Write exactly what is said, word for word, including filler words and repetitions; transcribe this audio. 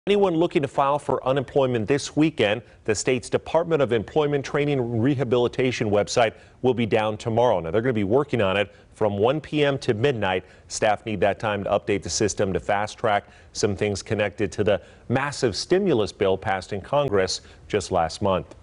Anyone looking to file for unemployment this weekend, the state's Department of Employment Training and Rehabilitation website will be down tomorrow. Now, they're going to be working on it from one p m to midnight. Staff need that time to update the system to fast track some things connected to the massive stimulus bill passed in Congress just last month.